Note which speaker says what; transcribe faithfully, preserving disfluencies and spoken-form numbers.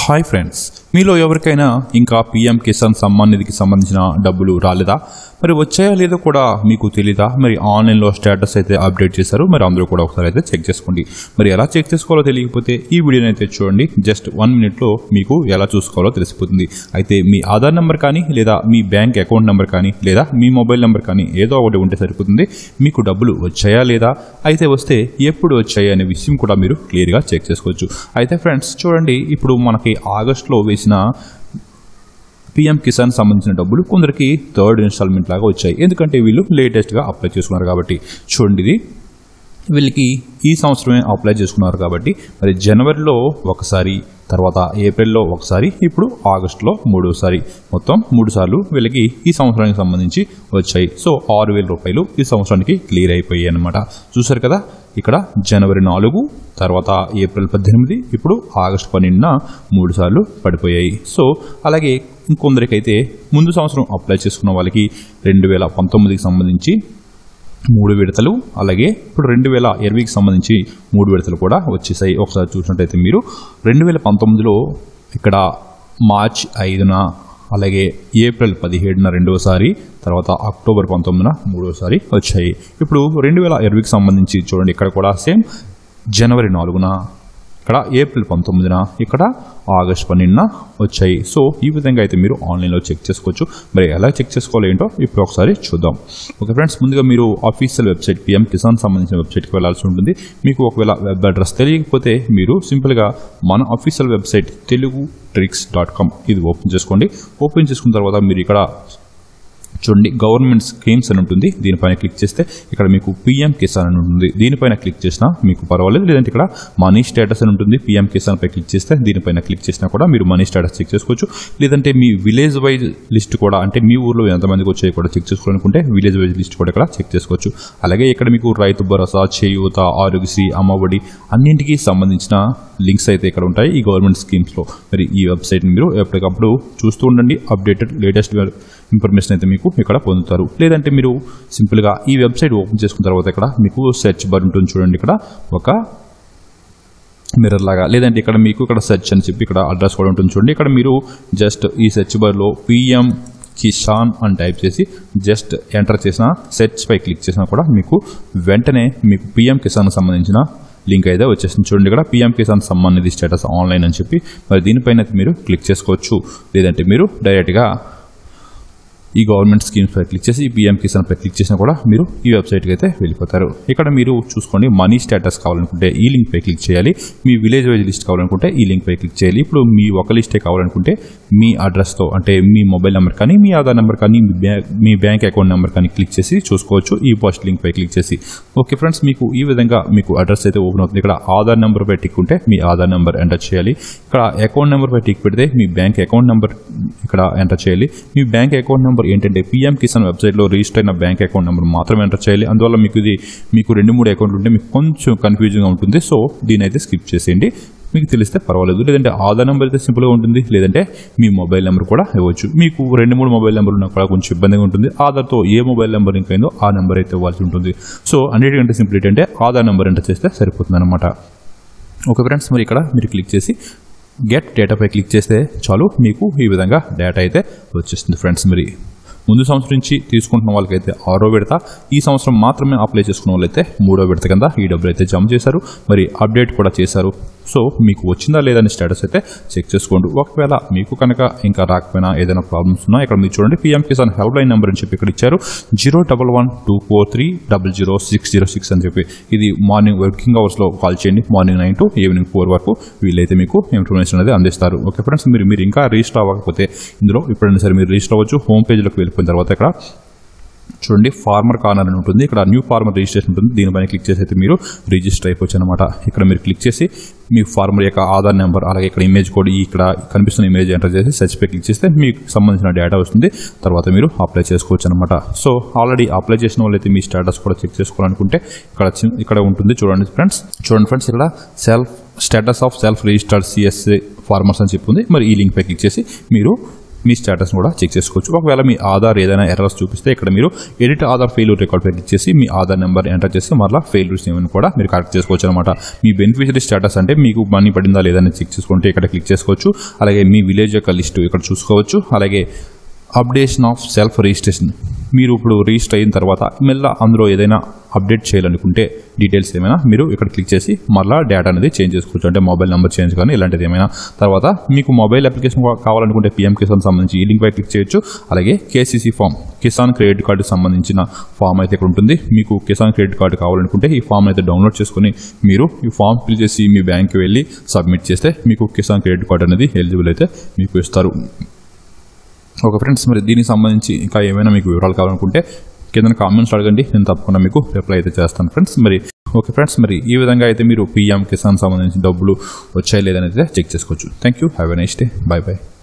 Speaker 1: Hi friends, మీలో ఎవరికైనా ఇంకా పీఎం కిసాన్ సమ్మాన్ నిధికి సంబంధించిన డబ్బులు రాలేదా? మరి వచ్చాయా లేదో కూడా మీకు తెలీదా? మరి ఆన్లైన్లో స్టేటస్ అయితే అప్డేట్ చేశారు. మరి అందరూ కూడా ఒకసారి అయితే చెక్ చేసుకోండి. మరి ఎలా చెక్ చేసుకోవాలో తెలియకపోతే ఈ వీడియోని అయితే చూడండి. జస్ట్ వన్ మినిట్లో మీకు ఎలా చూసుకోవాలో తెలిసిపోతుంది. అయితే మీ ఆధార్ నెంబర్ కానీ లేదా మీ బ్యాంక్ అకౌంట్ నెంబర్ కానీ లేదా మీ మొబైల్ నెంబర్ కానీ ఏదో ఒకటి ఉంటే సరిపోతుంది. మీకు డబ్బులు వచ్చాయా లేదా, అయితే వస్తే ఎప్పుడు వచ్చాయి అనే విషయం కూడా మీరు క్లియర్గా చెక్ చేసుకోవచ్చు. అయితే ఫ్రెండ్స్ చూడండి, ఇప్పుడు మనకి ఆగస్టులో వేసిన పీఎం కిసాన్ సంబంధించిన డబ్బులు కొందరికి థర్డ్ ఇన్స్టాల్మెంట్ లాగా వచ్చాయి. ఎందుకంటే వీళ్ళు లేటెస్ట్గా అప్లై చేసుకున్నారు కాబట్టి. చూడండి, ఇది వీళ్ళకి ఈ సంవత్సరమే అప్లై చేసుకున్నారు కాబట్టి మరి జనవరిలో ఒకసారి, తర్వాత ఏప్రిల్లో ఒకసారి, ఇప్పుడు ఆగస్టులో మూడోసారి, మొత్తం మూడు సార్లు వీళ్ళకి ఈ సంవత్సరానికి సంబంధించి వచ్చాయి. సో ఆరు వేల రూపాయలు ఈ సంవత్సరానికి క్లియర్ అయిపోయాయి అన్నమాట. చూసారు కదా, ఇక్కడ జనవరి నాలుగు, తర్వాత ఏప్రిల్ పద్దెనిమిది, ఇప్పుడు ఆగస్టు పన్నెండున మూడు సార్లు పడిపోయాయి. సో అలాగే ఇంకొందరికైతే ముందు సంవత్సరం అప్లై చేసుకున్న వాళ్ళకి రెండు వేల పంతొమ్మిదికి సంబంధించి మూడు విడతలు, అలాగే ఇప్పుడు రెండు వేల ఇరవైకి సంబంధించి మూడు విడతలు కూడా వచ్చేసాయి. ఒకసారి చూసినట్టయితే మీరు రెండు వేల పంతొమ్మిదిలో ఇక్కడ మార్చ్ ఐదున, అలాగే ఏప్రిల్ పదిహేడున రెండోసారి, తర్వాత అక్టోబర్ పంతొమ్మిదిన మూడోసారి వచ్చాయి. ఇప్పుడు రెండు వేల ఇరవైకి సంబంధించి చూడండి, ఇక్కడ కూడా సేమ్ జనవరి నాలుగున, ఇక్కడ ఏప్రిల్ పంతొమ్మిదిన, ఇక్కడ ఆగస్ట్ పన్నెండున వచ్చాయి. సో ఈ విధంగా అయితే మీరు ఆన్లైన్లో చెక్ చేసుకోవచ్చు. మరి ఎలా చెక్ చేసుకోవాలి ఏంటో ఇప్పుడు ఒకసారి చూద్దాం. ఓకే ఫ్రెండ్స్, ముందుగా మీరు ఆఫీషియల్ వెబ్సైట్ పీఎం కిసాన్ సంబంధించిన వెబ్సైట్కి వెళ్ళాల్సి ఉంటుంది. మీకు ఒకవేళ వెబ్ అడ్రస్ తెలియకపోతే మీరు సింపుల్గా మన official website Telugu tricks dot com ఇది ఓపెన్ చేసుకోండి. ఓపెన్ చేసుకున్న తర్వాత మీరు ఇక్కడ చూడండి, గవర్నమెంట్ స్కీమ్స్ అని ఉంటుంది. దీనిపైన క్లిక్ చేస్తే ఇక్కడ మీకు పీఎం కిసాన్ అని ఉంటుంది. దీనిపైన క్లిక్ చేసినా మీకు పర్వాలేదు. లేదంటే ఇక్కడ మనీ స్టేటస్ అని ఉంటుంది. పీఎం కిసాన్ పై క్లిక్ చేస్తే దీనిపైన క్లిక్ చేసినా కూడా మీరు మనీ స్టేటస్ చెక్ చేసుకోవచ్చు. లేదంటే మీ విలేజ్ వైజ్ లిస్ట్ కూడా, అంటే మీ ఊర్లో ఎంతమందికి వచ్చాయి కూడా చెక్ చేసుకోవాలనుకుంటే విలేజ్ వైజ్ లిస్ట్ కూడా ఇక్కడ చెక్ చేసుకోవచ్చు. అలాగే ఇక్కడ మీకు రైతు భరోసా, చేయూత, ఆరోగ్యశ్రీ, అమ్మఒడి అన్నింటికి సంబంధించిన లింక్స్ అయితే ఇక్కడ ఉంటాయి ఈ గవర్నమెంట్ స్కీమ్స్లో. మరి ఈ వెబ్సైట్ని మీరు ఎప్పటికప్పుడు చూస్తూ ఉండండి. అప్డేటెడ్ లేటెస్ట్ ఇన్ఫర్మేషన్ అయితే మీకు ఇక్కడ పొందుతారు. లేదంటే మీరు సింపుల్గా ఈ వెబ్సైట్ ఓపెన్ చేసుకున్న తర్వాత ఇక్కడ మీకు సెర్చ్ బార్ ఉంటుంది. చూడండి, ఇక్కడ ఒక మిర్రర్ లాగా, లేదంటే ఇక్కడ మీకు ఇక్కడ సెర్చ్ అని చెప్పి ఇక్కడ అడ్రస్ కూడా ఉంటుంది. చూడండి, ఇక్కడ మీరు జస్ట్ ఈ సెర్చ్ బార్లో పీఎం కిసాన్ అని టైప్ చేసి జస్ట్ ఎంటర్ చేసిన, సెర్చ్ పై క్లిక్ చేసినా కూడా మీకు వెంటనే మీకు పీఎం కిసాన్ సంబంధించిన లింక్ అయితే వచ్చేసింది. చూడండి, ఇక్కడ PM Kisan Samman Nidhi status online అని చెప్పి మరి దీనిపైన మీరు క్లిక్ చేసుకోవచ్చు. లేదంటే మీరు డైరెక్ట్గా ఈ గవర్నమెంట్ స్కీమ్స్ పై క్లిక్ చేసి పీఎం కిసాన్ పై క్లిక్ చేసినా కూడా మీరు ఈ వెబ్సైట్కి అయితే వెళ్ళిపోతారు. ఇక్కడ మీరు చూసుకోండి, మనీ స్టేటస్ కావాలనుకుంటే ఈ లింక్ పై క్లిక్ చేయాలి. మీ విలేజ్ వైజ్ లిస్ట్ కావాలనుకుంటే ఈ లింక్ పై క్లిక్ చేయాలి. ఇప్పుడు మీ ఒక లిస్టే కావాలనుకుంటే మీ అడ్రస్తో, అంటే మీ మొబైల్ నెంబర్ కానీ, మీ ఆధార్ నెంబర్ కానీ, మీ బ్యాంక్ అకౌంట్ నెంబర్ కానీ క్లిక్ చేసి చూసుకోవచ్చు ఈ పోస్ట్ లింక్ పై క్లిక్ చేసి. ఓకే ఫ్రెండ్స్, మీకు ఈ విధంగా మీకు అడ్రస్ అయితే ఓపెన్ అవుతుంది. ఇక్కడ ఆధార్ నెంబర్ పై టిక్ ఉంటే మీ ఆధార్ నెంబర్ ఎంటర్ చేయాలి. ఇక్కడ అకౌంట్ నెంబర్ పై టిక్ పెడితే మీ బ్యాంక్ అకౌంట్ నెంబర్ ఇక్కడ ఎంటర్ చేయాలి. మీ బ్యాంక్ అకౌంట్ నెంబర్ ఏంటంటే పీఎం కిసాన్ వెబ్సైట్లో రిజిస్టర్ అయిన బ్యాంక్ అకౌంట్ నెంబర్ మాత్రమే ఎంటర్ చేయాలి. అందువల్ల మీకు ఇది మీకు రెండు మూడు అకౌంట్లు ఉంటే మీకు కొంచెం కన్ఫ్యూజింగ్గా ఉంటుంది. సో దీని అయితే స్కిప్ చేసేయండి, మీకు తెలిస్తే పర్వాలేదు. లేదంటే ఆధార్ నెంబర్ అయితే సింపుల్గా ఉంటుంది. లేదంటే మీ మొబైల్ నెంబర్ కూడా ఇవ్వచ్చు. మీకు రెండు మూడు మొబైల్ నెంబర్లు ఉన్నా కూడా కొంచెం ఇబ్బందిగా ఉంటుంది. ఆధార్తో ఏ మొబైల్ నెంబర్ లింక్ అయిందో ఆ నెంబర్ అయితే ఇవ్వాల్సి ఉంటుంది. సో అన్నిటికంటే సింపుల్ ఏంటంటే ఆధార్ నెంబర్ ఎంటర్ చేస్తే సరిపోతుంది అనమాట. ఓకే ఫ్రెండ్స్, మరి ఇక్కడ మీరు క్లిక్ చేసి గెట్ డేటాపై క్లిక్ చేస్తే చాలు, మీకు ఈ విధంగా డేటా అయితే వచ్చేస్తుంది ఫ్రెండ్స్. మరి ముందు సంవత్సరం నుంచి తీసుకుంటున్న వాళ్ళకైతే ఆరో విడత, ఈ సంవత్సరం మాత్రమే అప్లై చేసుకున్న వాళ్ళైతే మూడో విడత కింద ఈ డబ్బులు అయితే జమ చేశారు. మరి అప్డేట్ కూడా చేశారు. సో మీకు వచ్చిందా లేదని స్టేటస్ అయితే చెక్ చేసుకోండి. ఒకవేళ మీకు కనుక ఇంకా రాకపోయినా ఏదైనా ప్రాబ్లమ్స్ ఉన్నా ఇక్కడ మీరు చూడండి, PM Kisan helpline number అని చెప్పి ఇక్కడ ఇచ్చారు. Zero double one two four three double zero six zero six అని చెప్పి. ఇది మార్నింగ్ వర్కింగ్ అవర్స్లో కాల్ చేయండి. Morning nine to evening four వరకు వీళ్ళైతే మీకు ఇన్ఫర్మేషన్ అనేది అందిస్తారు. ఓకే ఫ్రెండ్స్, మీరు మీరు ఇంకా రిజిస్టర్ అవ్వకపోతే ఇందులో ఎప్పుడైనా సరే మీరు రిజిస్టర్ అవ్వచ్చు. హోమ్ పేజ్లోకి వెళ్ళిపోయిన తర్వాత ఇక్కడ చూడండి, ఫార్మర్ కార్నర్ అని ఉంటుంది. ఇక్కడ న్యూ ఫార్మర్ రిజిస్ట్రేషన్ ఉంటుంది. దీనిపైన క్లిక్ చేసి అయితే మీరు రిజిస్టర్ అయిపోవచ్చు అనమాట. ఇక్కడ మీరు క్లిక్ చేసి మీ ఫార్మర్ యొక్క ఆధార్ నెంబర్, అలాగే ఇక్కడ ఇమేజ్ కోడ్, ఇక్కడ కనిపిస్తున్న ఇమేజ్ ఎంటర్ చేసి సెర్చ్ పై క్లిక్ చేస్తే మీకు సంబంధించిన డేటా వస్తుంది. తర్వాత మీరు అప్లై చేసుకోవచ్చు అనమాట. సో ఆల్రెడీ అప్లై చేసిన వాళ్ళైతే మీ స్టేటస్ కూడా చెక్ చేసుకోవాలనుకుంటే ఇక్కడ ఇక్కడ ఉంటుంది. చూడండి ఫ్రెండ్స్, చూడండి ఫ్రెండ్స్ ఇక్కడ self status of self registered CSA farmers అని చెప్తుంది. మరి ఈ లింక్ పై క్లిక్ చేసి మీరు మీ స్టేటస్ కూడా చెక్ చేసుకోవచ్చు. ఒకవేళ మీ ఆధార్ ఏదైనా ఎర్రర్స్ చూపిస్తే ఇక్కడ మీరు edit Aadhaar failure record click చేసి మీ ఆధార్ నెంబర్ ఎంటర్ చేసి మళ్ళీ ఫెయిల్యూర్స్ ఏమైనా కూడా మీరు కరెక్ట్ చేసుకోవచ్చు అనమాట. మీ బెనిఫిషరీ స్టేటస్ అంటే మీకు మనీ పడిందా లేదని చెక్ చేసుకుంటే ఇక్కడ క్లిక్ చేసుకోవచ్చు. అలాగే మీ విలేజ్ యొక్క లిస్ట్ ఇక్కడ చూసుకోవచ్చు. అలాగే అప్డేషన్ ఆఫ్ సెల్ఫ్ రిజిస్ట్రేషన్, మీరు ఇప్పుడు రిజిస్టర్ అయిన తర్వాత మళ్ళీ అందులో ఏదైనా అప్డేట్ చేయాలనుకుంటే డీటెయిల్స్ ఏమైనా మీరు ఇక్కడ క్లిక్ చేసి మళ్ళీ డేటా అనేది చేంజ్ చేసుకోవచ్చు. అంటే మొబైల్ నెంబర్ చేంజ్ కానీ ఇలాంటిది ఏమైనా. తర్వాత మీకు మొబైల్ అప్లికేషన్ కావాలనుకుంటే పీఎం కిసాన్ సంబంధించి ఈ లింక్ పై క్లిక్ చేయొచ్చు. అలాగే కేసీసీ ఫామ్, కిసాన్ క్రెడిట్ కార్డుకి సంబంధించిన ఫామ్ అయితే ఇక్కడ ఉంటుంది. మీకు కిసాన్ క్రెడిట్ కార్డు కావాలనుకుంటే ఈ ఫామ్ అయితే డౌన్లోడ్ చేసుకుని మీరు ఈ ఫామ్ ఫిల్ చేసి మీ బ్యాంక్కి వెళ్ళి సబ్మిట్ చేస్తే మీకు కిసాన్ క్రెడిట్ కార్డు అనేది ఎలిజిబుల్ అయితే మీకు ఇస్తారు. ఓకే ఫ్రెండ్స్, మరి దీనికి సంబంధించి ఇంకా ఏమైనా మీకు వివరాలు కావాలనుకుంటే కింద కామెంట్స్ అడగండి, నేను తప్పకుండా మీకు రిప్లై అయితే చేస్తాను ఫ్రెండ్స్. మరి ఓకే ఫ్రెండ్స్, మరి ఈ విధంగా అయితే మీరు పీఎం కిసాన్ సంబంధించిన డబ్బులు వచ్చాయి లేదని అయితే చెక్ చేసుకోవచ్చు. Thank you, have a nice day, bye by.